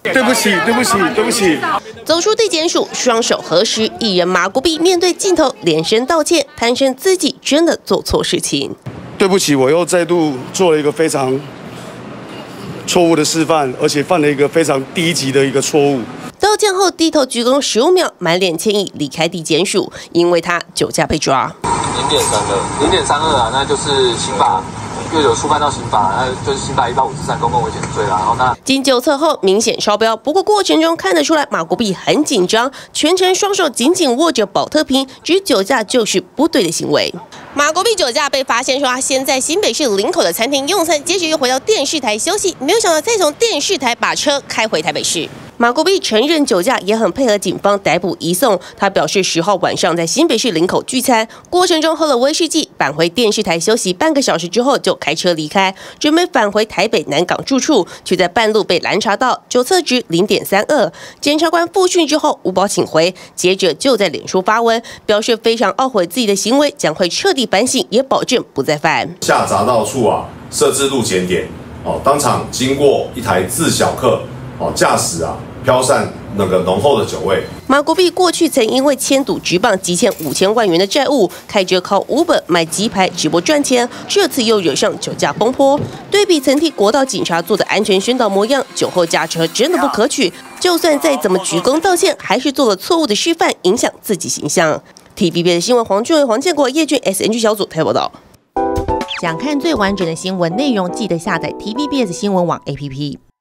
对不起，对不起，对不起。 走出地检署，双手合十，艺人马国碧面对镜头连声道歉，坦承自己真的做错事情。 对不起，我又再度做了一个非常错误的示范，而且犯了一个非常低级的一个错误。 道歉后低头鞠躬15秒，满脸歉意离开地检署，因为他酒驾被抓。 0.32啊，那就是刑法。又有触犯到刑法，那就是刑法153公共危险罪啦。然后那经酒测后明显超标，不过过程中看得出来马国碧很紧张，全程双手紧紧握着保特瓶，指酒驾就是不对的行为。马国碧酒驾被发现说他先在新北市林口的餐厅用餐，接着又回到电视台休息，没有想到再从电视台把车开回台北市。马国碧承认酒驾，也很配合警方逮捕移送。他表示10号晚上在新北市林口聚餐，过程中喝了威士忌，返回电视台休息半个小时之后就开车离开，准备返回台北南港住处，却在半路被拦查到，酒测值0.32。检察官复讯之后无保请回，接着就在脸书发文，表示非常懊悔自己的行为，将会彻底反省，也保证不再犯。 下匝道处啊，设置路检点，当场经过一台自小客，驾驶啊。飘散那个浓厚的酒味。 马国碧过去曾因为签赌职棒积欠5000万元的债务，开着靠Uber买鸡排直播赚钱，这次又惹上酒驾风波。对比曾替国道警察做的安全宣导模样，酒后驾车真的不可取。就算再怎么鞠躬道歉，还是做了错误的示范，影响自己形象。TVBS 新闻黄俊伟、黄建国、叶俊 SNG 小组台报道。想看最完整的新闻内容，记得下载TVBS 新闻网 APP。